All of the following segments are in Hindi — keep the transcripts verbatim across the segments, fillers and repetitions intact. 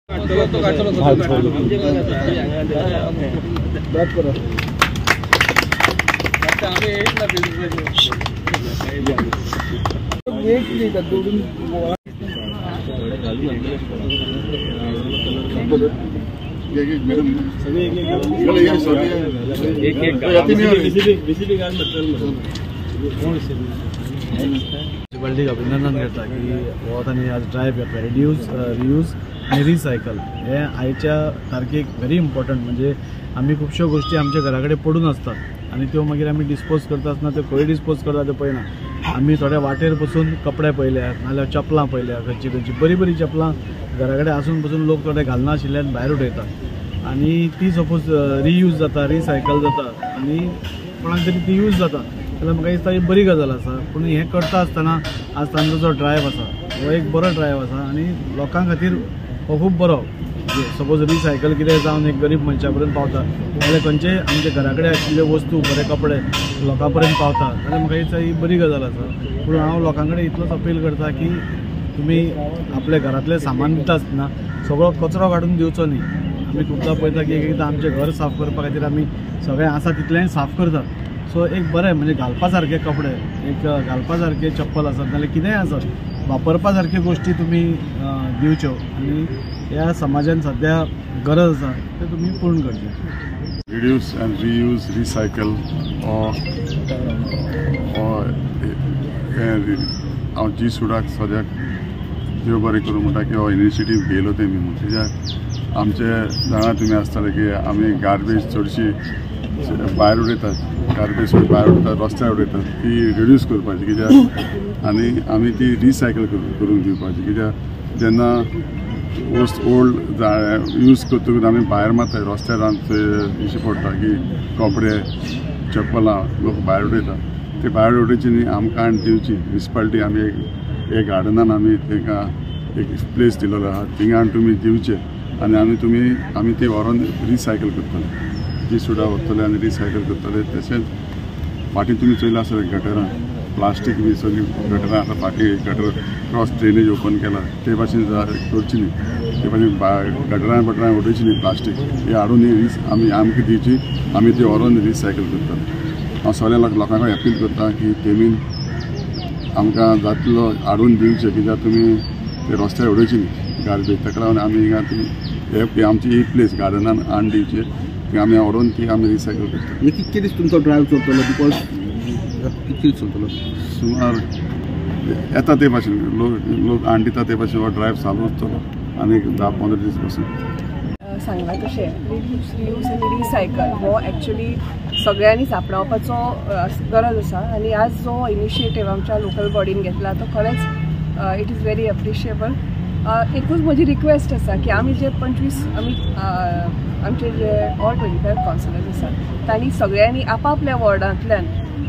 म्युनिसिपॅलिटीक अभिनंदन करता की हो तांणी आज ड्रायव्ह करता रिड्यूस रियूज आनी रिसायकल हे आयच्या तारखेक व्हेरी इम्पॉर्टंट. म्हणजे आमी खुबश्यो गोष्टी आमच्या घरा कडेन पडून आसतात आनी त्यो मागीर आमी डिस्पोज करता आसतना त्यो खंय डिस्पोज करता त्यो पळयना. आमी थोड्या वाटेर बसून कपडे पळयल्यात नाल्यार चपलां पळयल्यात, खंयची खंयची बरी बरी चपलां घरा कडेन आसून पसून लोक थोडे घालना आशिल्ल्यान भायर उडयतात आनी ती सपोज रियूज जाता रिसायकल जाता आनी कोणाक तरी ती यूज जाता जाल्यार म्हाका दिसता ही बरी गजाल आसा. पूण हें करता आसतना आज तांचो जो ड्रायव्ह आसा हो एक बरो ड्रायव्ह आसा आनी लोकां खातीर हो खूब बरो. सपोज रिसायकल कितें जावन एक गरीब मनशा पर्यंत पावता जाल्यार खंयचेय आमच्या घरा कडेन आशिल्ले वस्तू बरे कपडे लोकां पर्यंत पावता जाल्यार म्हाका दिसता ही बरी गजाल आसा. पूण हांव लोकां कडेन इतलोच अपील करता की तुमी आपल्या घरांतलें सामान दिता आसतना सगळो कचरो काडून दिवचो न्ही. आमी खुबदां पळयता की एकदां आमचें घर साफ करपा खातीर आमी सगळें आसा तितलें साफ करतात. सो एक बरें म्हणजे घालपा सारके कपडे एक घालपा सारके चप्पल आसत नाल्यार कितेंय आसत वापरपा सारक्यो गोश्टी तुमी दिवच्यो आनी ह्या समाजान सद्या गरज आसा ते तुमी पूर्ण करचे. रिड्यूस एंड रियूज रिसायकल हांव जी सुडाक सद्याक देव बरें करूं म्हणटा की हो इनिशिएटीव घेयलो तेमी म्हणून कित्याक आमचे जाणा तुमी आसतले की आमी गार्बेज चडशी भायर उडयतात गार्बेज भायर उडयतात रस्त्यार उडयतात ती रिड्यूस करपाची कित्याक आनी आमी ती रिसायकल करून दिवपाची कित्याक जेन्ना वस्त ओल्ड यूज करतकूच आमी भायर मारतात रस्त्यार आमचे इशे पडटा की कपडे चप्पलां लोक भायर उडयतात ते भायर उडोवची न्ही आमकां दिवची. म्युनिसिपालिटी आमी एक एक गार्डनान आमी तांकां एक प्लेस दिलेलो आहा थिंगा तुमी दिवचे आनी आमी तुमी आमी ते व्हरोन रिसायकल करतले जी सुडा व्हरतले आनी रिसायकल करतले. तशेंच फाटीं तुमी चोयलां आसतलें गटरां प्लास्टीक बी सगळीं गटरां आतां फाटीं गटर क्रॉस ड्रेनेज ओपन केला ते भाशेन करची न्ही ते भाशेन गटरां बटरां उडोवची न्ही प्लास्टीक हे हाडून आमी आमकां दिवची आमी ती व्हरोन रिसायकल करतात. हांव सगळ्या लोकांक अपील करता की तेमी आमकां जातलो हाडून दिवचे कित्याक तुमी ते रस्त्यार उडोवची न्ही गार्बेज ताका लागून आमी हिंगा तुमी हे आमची एक प्लेस गार्डनान हाडून दिवचे की आमी व्हरून ती आमी रिसायकल करतात. कितके दीस तुमचो ड्रायव्ह चलतलो बिकॉज कितके दीस चलतलो सुमार येता ते भाशेन लोक लोक हाडून दिता ते भाशेन हो ड्रायव्ह चालू आसतलो आनी धा पंदरा दीस पासून. सांगला तशें रिड्यूस रियूज आनी रिसायकल हो एक्चुली सगळ्यांनीच आपणावपाचो गरज आसा आनी आज जो इनिशिएटीव आमच्या लोकल बॉडीन घेतला तो खरेंच इट इज व्हेरी अप्रिशिएबल. एकूच म्हजी रिक्वेस्ट आसा की आमी जे पंचवीस आमी आमचे जे ऑल ट्वेंटी फायव्ह कावन्सिलर्स आसात तांणी सगळ्यांनी आपापल्या वॉर्डांतल्यान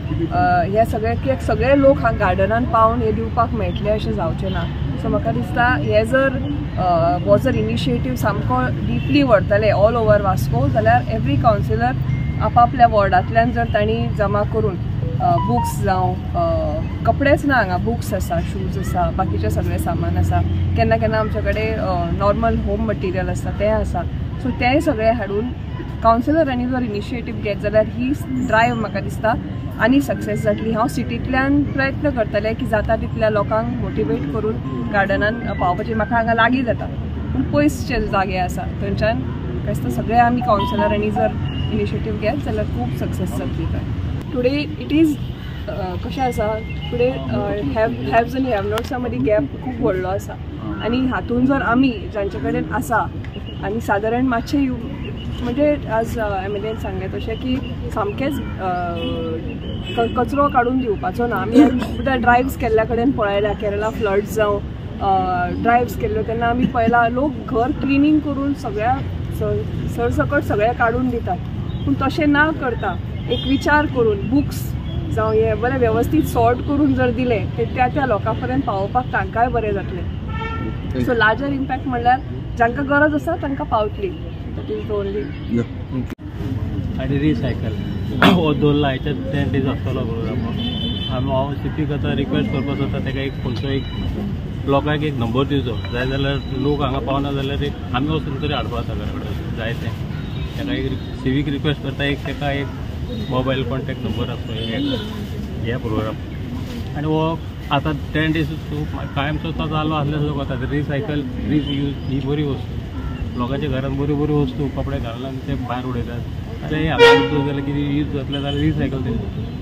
हे सगळे कित्याक सगळे लोक हांगा गार्डनान पावन हे दिवपाक मेळटले अशें जावचें ना. सो म्हाका दिसता हे जर हो जर इनिशिएटीव सामको डिपली व्हरतले ऑल ओवर वास्को जाल्यार एवरी कावन्सिलर आपापल्या वॉर्डांतल्यान जर तांणी जमा करून बुक्स जावं कपडेच ना हांगा बुक्स आसा शूज आसा बाकीचे सगळे सामान आसा केन्ना केन्ना आमचे कडेन नॉर्मल होम मटिरियल आसता तें आसा सो तें सगळें हाडून कावन्सिलरांनी जर इनिशिएटीव घेत जाल्यार ही ड्रायव्ह म्हाका दिसता आनी सक्सेस जातली. हांव सिटींतल्यान प्रयत्न करतलें की जाता तितल्या लोकांक मोटिवेट करून गार्डनान पावपाचें. म्हाका हांगा लागीं जाता पूण पयसचे जागे आसा थंयच्यान म्हाका दिसता सगळे आमी कावन्सिलरांनी जर इनिशिएटीव घेत जाल्यार खूब सक्सेस जातली. काय टुडे इट इज कशें आसा टुडे हॅव हॅव्स आनी हॅव नॉट्सा मदीं गॅप खूब व्हडलो आसा आनी हातून जर आमी जांचे कडेन आसा आनी सादारण मातशें म्हणजे आज एम एल एन सांगलें तशें की सामकेंच कचरो काडून दिवपाचो ना. आमी एकदां ड्रायव्स केल्ल्या कडेन पळयल्या केरला फ्लड्स जावं ड्रायव्स केल्ल्यो तेन्ना आमी पळयलां लोक घर क्लिनींग करून सगळ्या सरसकट सगळें काडून दितात पूण तशें ना करता एक विचार करून बुक्स जावं हे बरें वेवस्थीत सॉर्ट करून जर दिले ते त्या त्या लोकां पर्यंत पावोवपाक तांकांय बरें जातलें. सो लार्जर इम्पॅक्ट म्हणल्यार जांकां गरज आसा तांकां पावतली. That is the only. आनी रिसायकल हो दवरला हेच्या टेन डेज आसतलो बरोबर आमी हांव सिटीक आतां रिक्वेस्ट करपाक सोदता ताका एक खंयचो एक लोकांक एक नंबर दिवचो जाय जाल्यार लोक हांगा पावना जाल्यार एक आमी वचून तरी हाडपा घरा कडेन जाय तें ताका एक सिवीक रिक्वेस्ट करता एक ताका एक मोबायल कॉन्टेक्ट नंबर आसतो एक ह्या प्रोग्राम आनी हो आतां टेन डेज कायमचो तो चालू आसल्यार कोता रिसायकल रियूज ही बरी वस्तू लोकांच्या घरांत बऱ्यो बऱ्यो वस्तू कपडे घालून ते भायर उडयतात आनी हांगा जाल्यार कितें यूज जातले जाल्यार रिसायकल